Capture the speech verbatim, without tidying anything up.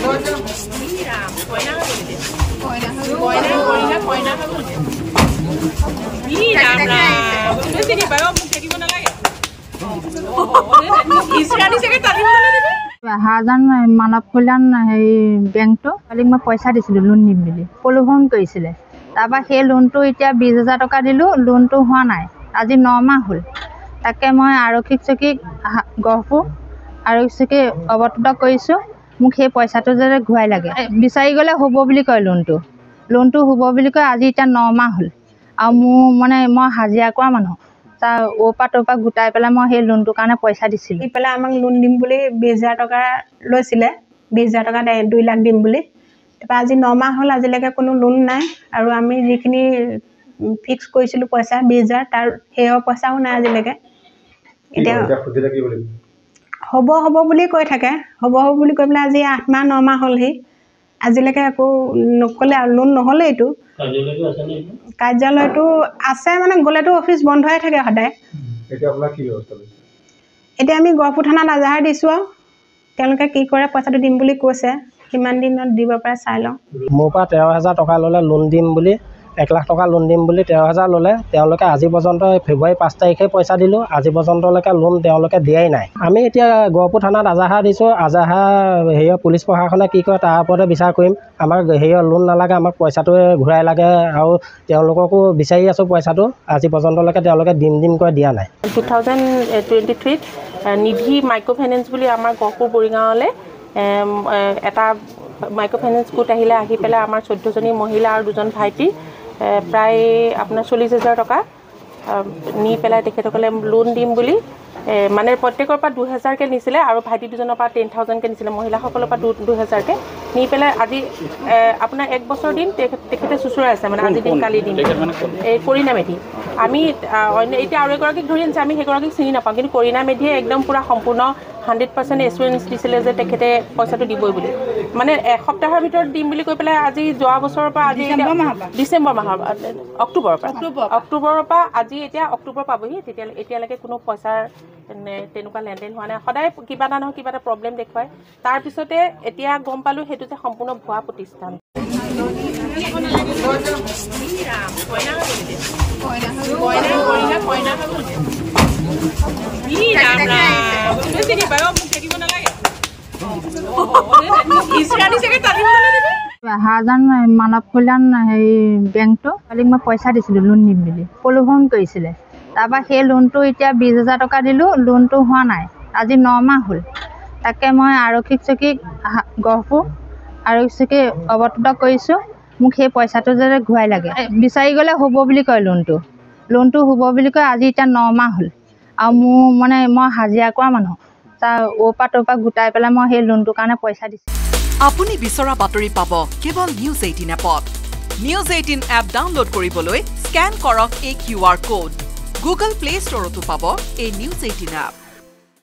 হাজান মানৱ কল্যাণ হেৰি বেংকটো কালি মই পইচা দিছিলোঁ লোন দিম বুলি প্ৰলোভন কৰিছিলে। তাৰপৰা সেই লোনটো এতিয়া বিছ হাজাৰ টকা দিলোঁ, লোনটো হোৱা নাই, আজি ন মাহ হ'ল। তাকে মই আৰক্ষী চকীক গহপুৰ আৰক্ষী চকী অৱগত কৰিছোঁ, মোক সেই পইচাটো যাতে ঘূৰাই লাগে। বিচাৰি গ'লে হ'ব বুলি কয় লোনটো লোনটো হ'ব বুলি কয়। আজি এতিয়া ন মাহ হ'ল আৰু মোৰ মানে মই হাজিৰা কৰা মানুহ, তাৰ অ'ৰপৰা ত'ৰপৰা গোটাই পেলাই মই সেই লোনটোৰ কাৰণে পইচা দিছিলোঁ। দি পেলাই আমাক লোন দিম বুলি বিছ হাজাৰ টকা লৈছিলে, বিছ হাজাৰ টকা দুই লাখ দিম বুলি। তাৰপৰা আজি ন মাহ হ'ল, আজিলৈকে কোনো লোন নাই আৰু আমি যিখিনি ফিক্স কৰিছিলোঁ পইচা বিছ হাজাৰ, তাৰ সেইও পইচাও নাই আজিলৈকে। এতিয়া হ'ব হ'ব বুলি কৈ থাকে, হ'ব হ'ব বুলি কৈ পেলাই আজি আঠ মাহ ন মাহ হ'লহি, আজিলৈকে একো নক'লে আৰু লোন নহ'লেইটো। কাৰ্যালয়টো আছে মানে গ'লেতো অফিচ বন্ধই থাকে সদায়। এতিয়া আমি গহপুৰ থানাত এজাহাৰ দিছোঁ আৰু তেওঁলোকে কি কৰে, পইচাটো দিম বুলি কৈছে, কিমান দিনত দিব পাৰে চাই লওঁ। মোৰ পৰা তেৰ হাজাৰ টকা ল'লে লোন দিম বুলি, এক লাখ টকা লোন দিম বুলি তেৰ হাজাৰ ল'লে। তেওঁলোকে আজি পৰ্যন্ত ফেব্ৰুৱাৰী পাঁচ তাৰিখে পইচা দিলোঁ, আজি পৰ্যন্তলৈকে লোন তেওঁলোকে দিয়াই নাই। আমি এতিয়া গহপুৰ থানাত এজাহাৰ দিছোঁ, এজাহাৰ হেৰিয়ৰ পুলিচ প্ৰশাসনে কি কৰে তাৰ ওপৰতে বিচাৰ কৰিম। আমাক হেৰিয়ৰ লোন নালাগে, আমাক পইচাটোৱে ঘূৰাই লাগে আৰু তেওঁলোককো বিচাৰি আছোঁ পইচাটো। আজি পৰ্যন্তলৈকে তেওঁলোকে দিম দিম কৈ দিয়া নাই। টু থাউজেণ্ড টুৱেণ্টি থ্ৰীত নিধি মাইক্ৰ' ফাইনেন্স বুলি আমাৰ গহপুৰ বৰিগাঁৱলৈ এটা মাইক্ৰ' ফাইনেন্স গোট আহিলে। আহি পেলাই আমাৰ চৈধ্যজনী মহিলা আৰু দুজন ভাইটি প্ৰায় আপোনাৰ চল্লিছ হাজাৰ টকা নি পেলাই তেখেতসকলে লোন দিম বুলি মানে প্ৰত্যেকৰ পৰা দুহেজাৰকৈ নিছিলে আৰু ভাইটি দুজনৰ পৰা টেন থাউজেণ্ডকৈ নিছিলে, মহিলাসকলৰ পৰা দু দুহেজাৰকৈ নি পেলাই আজি আপোনাৰ এক বছৰ দিন তেখেতে চুচুৰাই আছে, মানে আজি দিন কালি দিন এই কৰিণা মেধি। আমি অন্য এতিয়া আৰু এগৰাকীক ধৰি আনিছে, আমি সেইগৰাকীক চিনি নাপাওঁ, কিন্তু কৰিণা মেধিয়ে একদম পূৰা সম্পূৰ্ণ হাণ্ড্ৰেড পাৰ্চেণ্ট এচুৰেঞ্চ দিছিলে যে তেখেতে পইচাটো দিবই বুলি। মানে এসপ্তাহৰ ভিতৰত দিম বুলি কৈ পেলাই আজি যোৱা বছৰৰ পৰা আজি ডিচেম্বৰ মাহৰ অক্টোবৰৰ পৰা অক্টোবৰৰ পৰা আজি এতিয়া অক্টোবৰ পাবহি, তেতিয়া এতিয়ালৈকে কোনো পইচাৰ তেনেকুৱা লেনদেন হোৱা নাই। সদায় কিবা এটা নহয় কিবা এটা প্ৰব্লেম দেখুৱায়, তাৰপিছতে এতিয়া গম পালোঁ সেইটো যে সম্পূৰ্ণ ভুৱা প্ৰতিষ্ঠান। হাজান মানৱ কল্যাণ হেৰি বেংকটো কালি মই পইচা দিছিলোঁ লোন দিম বুলি প্ৰলোভন কৰিছিলে। তাৰপৰা সেই লোনটো এতিয়া বিছ হাজাৰ টকা দিলোঁ, লোনটো হোৱা নাই, আজি ন মাহ হ'ল। তাকে মই আৰক্ষী চকীক গহপুৰ আৰক্ষী চকী অৱগত কৰিছোঁ, মোক সেই পইচাটো যাতে ঘূৰাই লাগে। বিচাৰি গ'লে হ'ব বুলি কয় লোনটো লোনটো হ'ব বুলি কয়। আজি এতিয়া ন মাহ হ'ল আৰু মোৰ মানে মই হাজিৰা কৰা মানুহ, তাৰ অ'ৰপৰা ত'ৰপৰা গোটাই পেলাই মই সেই লোনটোৰ কাৰণে পইচা দিছোঁ। আপুনি বিচৰা বাতৰি পাব কেৱল নিউজ এইটিন এপত। নিউজ এইটিন এপ ডাউনলোড কৰিবলৈ স্কেন কৰক এই Q R code. Google Play ষ্টৰতো পাব এই নিউজ এইটিন এপ।